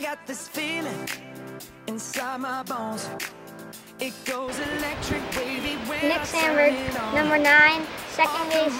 got this feeling inside my bones. It goes electric wavy when Nick Sandberg, number 9, second base,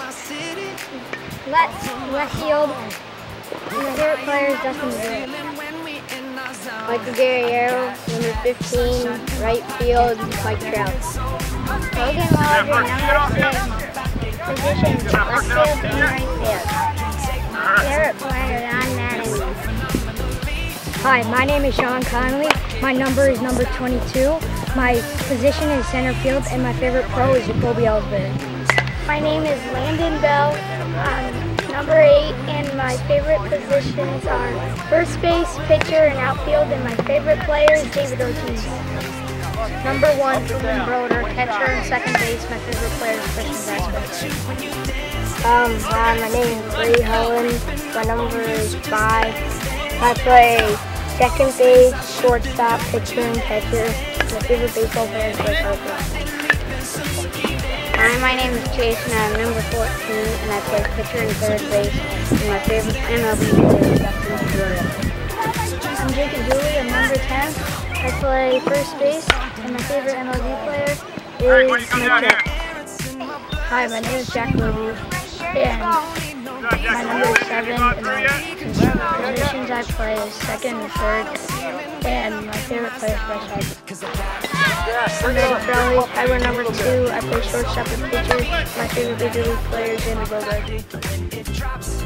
left field. And my favorite player is Dustin Baker. Michael Guerrero, number 15, right field, Mike Trout. Logan Walker, number 6, positions, left field and right field. Favorite player, Don Mattingly. Hi, my name is Sean Connolly. My number is number 22. My position is center field, and my favorite pro is Jacoby Ellsbury. My name is Landon Bell. I'm number 8, and my favorite positions are first base, pitcher, and outfield, and my favorite player is David Ortiz. Number 1, Truman Broder, catcher and second base. My favorite player is Christian Vasquez. Hi, my name is Ray Holland. My number is 5. I play second base, shortstop, pitcher, and catcher. My favorite baseball player is Bryce Harper. Hi, my name is Jason. I'm number 14, and I play pitcher and third base. And my favorite MLB player is Dustin Baker. I'm Jacob Dooley. I'm number 10. I play first base, and my favorite MLB player is Mike Trout. Hi, my name is Jack Levy, and my number is 7. And my positions I play is second and third, and my favorite player is Bryce Harper. I'm Eddie Crowley. I wear number 2. I play shortstop and pitcher. My favorite major league player is Jamie Bogart.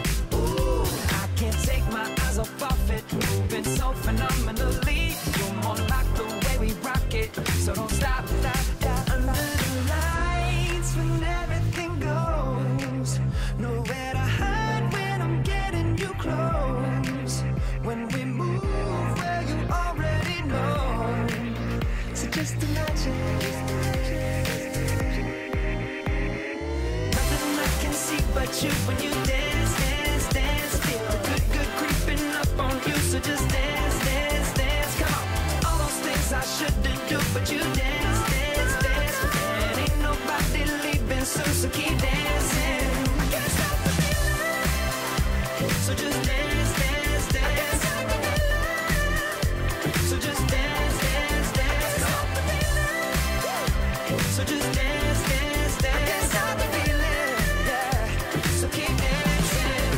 So don't stop, under the lights when everything goes. Nowhere to hide when I'm getting you close. When we move where you already know. So just imagine. Nothing I can see but you when you dance, dance, dance. Feel the good creeping up on you. So just dance, dance, dance. Come on, all those things I shouldn't do, but you dance, dance, dance. And ain't nobody leaving soon, so keep dancing. I can't stop the feeling. So just dance, dance, dance. So just dance, dance, dance. So just dance, dance, dance. I can't stop the feeling, yeah. So keep dancing.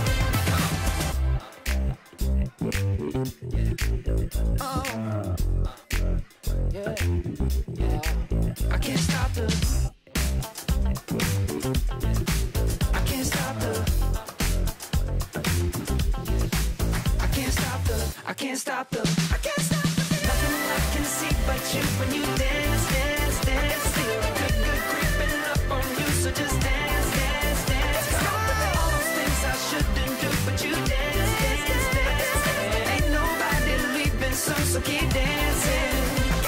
Oh. Yeah, yeah. I can't stop the. I can't stop the. I can't stop the. I can't stop the. I can't stop the. Nothing I can see but you when you dance, dance, dance. Feel good creeping up on you, so just dance, dance, dance. Come on, all those things I shouldn't do, but you dance, dance, dance. And ain't nobody leaving soon, so keep dancing.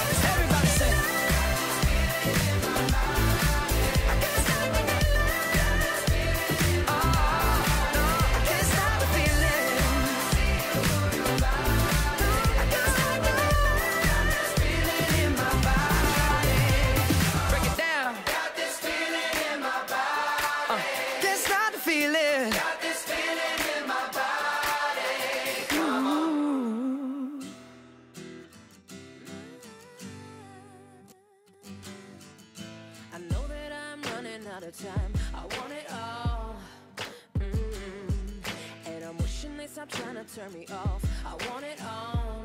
Time. I want it all, and I'm wishing they stop trying to turn me off. I want it all,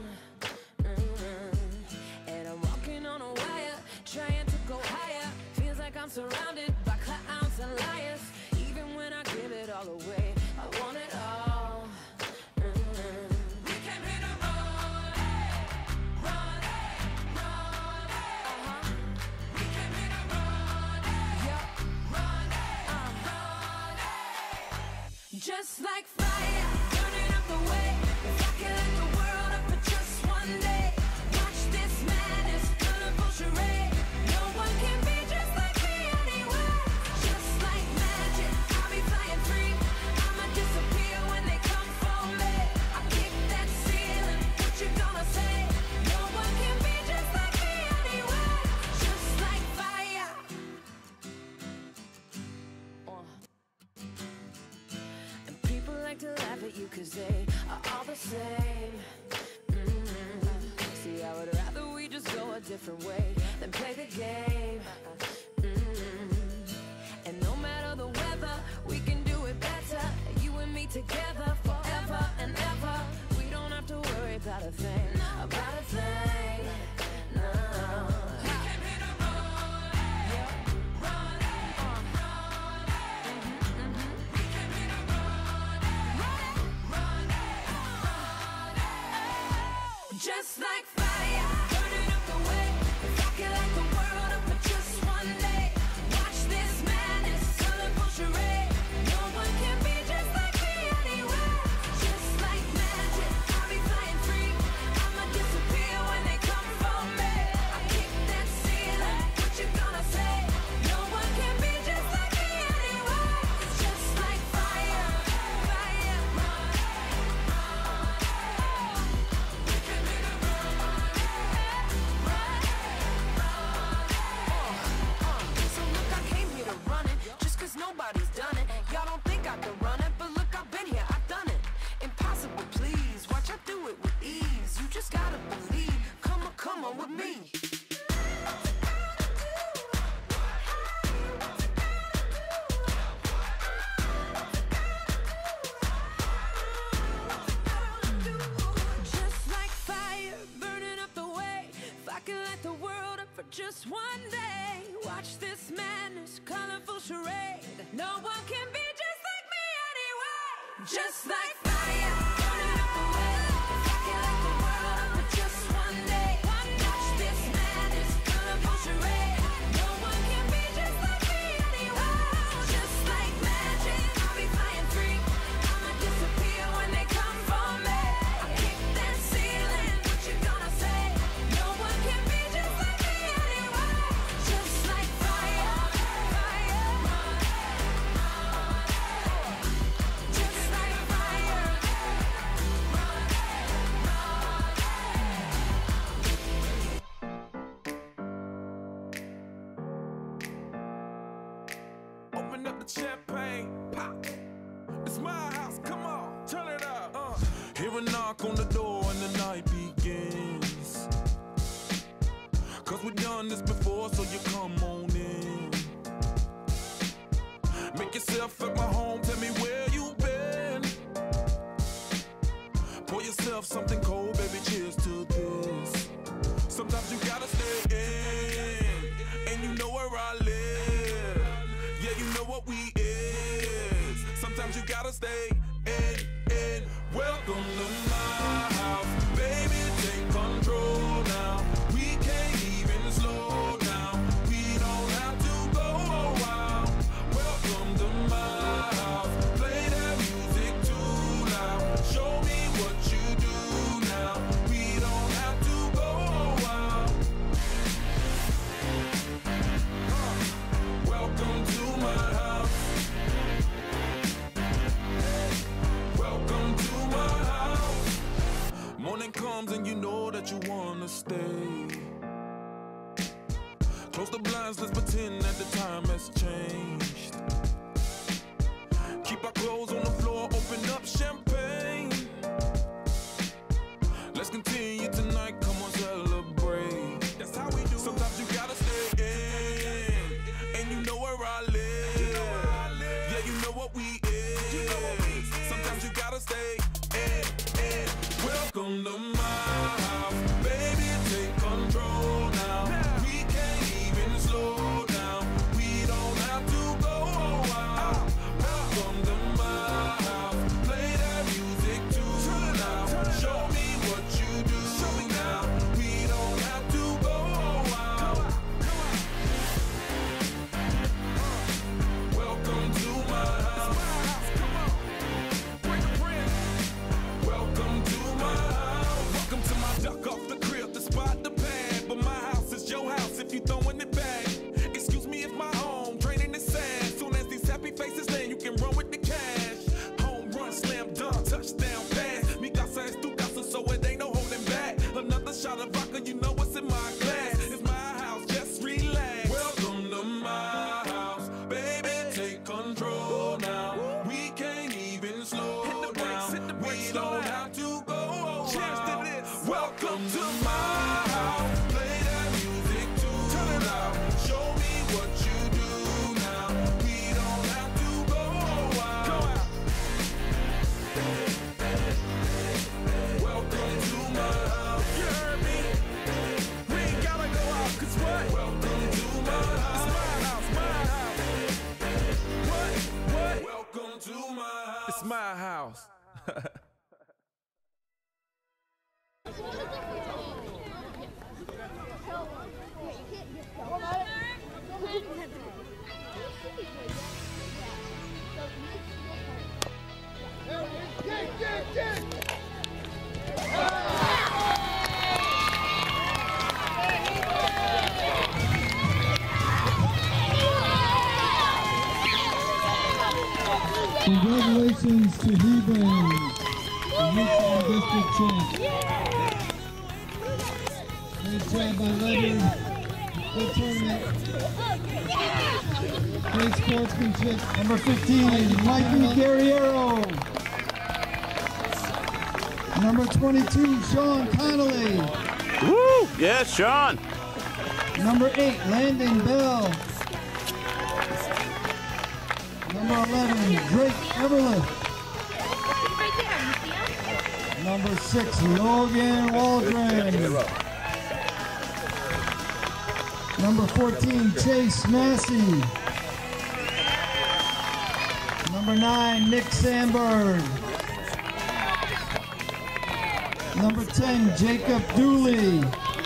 and I'm walking on a wire, trying to go higher. Feels like I'm surrounded by clowns and liars. Even when I give it all away, I want it all. We came here to run, run, run, we came here to run, yeah. Just like fire, burning up the way. If I can light the world up for just one day. Watch this madness, colorful charade. No one can be just like me anyway. Just like magic, I'll be flying free. I'ma disappear when they come for me. I kick that ceiling, what you gonna say? No one can be just like me anyway. Just like fire. To laugh at you cause they are all the same. I would rather we just go a different way than play the game. And no matter the weather, we can do it better. You and me together forever and ever. We don't have to worry about a thing, about a thing. No. Just like fire, burning up the way. If I could light the world up for just one day, watch this madness, colorful charade. No one can be just like me anywhere. Just like magic, I'll be flying free. I'ma disappear when they come for me. I kick that ceiling, what you gonna say? No one can be just like me anywhere. Just like fire, fire. Nobody's done it. Y'all don't think I can run it, but look, I've been here, I've done it. Impossible, please. Watch, I do it with ease. You just gotta believe. Come on with me. Just like fire, burning up the way. If I could light the world up for just one day, watch this madness, colorful charade. No one can be just like me anyway. Just like fire, burning up the way. If I could light the world up for just one day, watch this madness, colorful charade. No one can be just like me anyway. Just like magic, I'll be flying free. I'ma disappear when they come for me. I kick that ceiling, what you gonna say? No one can be just like me anyway. Just like fire, fire. Just like fire. Open up the champagne, pop. It's my house, come on, turn it up. Hear a knock on the door and the night begins. Cause we've done this before, so you come on in. Make yourself at my home, tell me where you've been. Pour yourself something cold, baby, cheers to this. Sometimes you gotta stay in, and you know where I live. Yeah, you know what we is. Sometimes you gotta stay in. Welcome to my house, baby, take control now. We can't even slow down. We don't have to go a while. Welcome to my house, play that music too loud. Show me what you do now. We don't have to go a while. Welcome to my house. Welcome to my house. Morning comes and you know that you wanna stay. Close the blinds, let's pretend that the time has changed. Keep our clothes on the floor, open up champagne. Let's continue tonight, come on, celebrate. That's how we do. Sometimes you gotta stay in, and you know where I live. Yeah, you know what we is. Sometimes you gotta stay in. Welcome to my house, baby, take control now. We can't even slow down. It's my house. Congratulations to Hebron, the Utah District champ. Great job by Leonard. Good tournament. Great sportsmanship. Number 15, Mikey Guerriero. Number 22, Sean Connolly. Woo! Yes, Sean. Number 8, Landon Bell. Number 11, Drake Everlett. Number 6, Logan Waldron. Number 14, Chase Massey. Number 9, Nick Sandberg. Number 10, Jacob Dooley.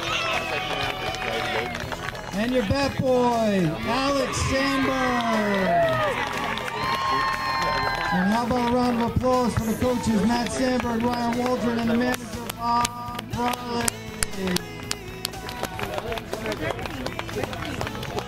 And your bat boy, Alex Sandberg. And how about a round of applause for the coaches, Matt Sandberg, Ryan Waldron, and the manager, Bob Bradley.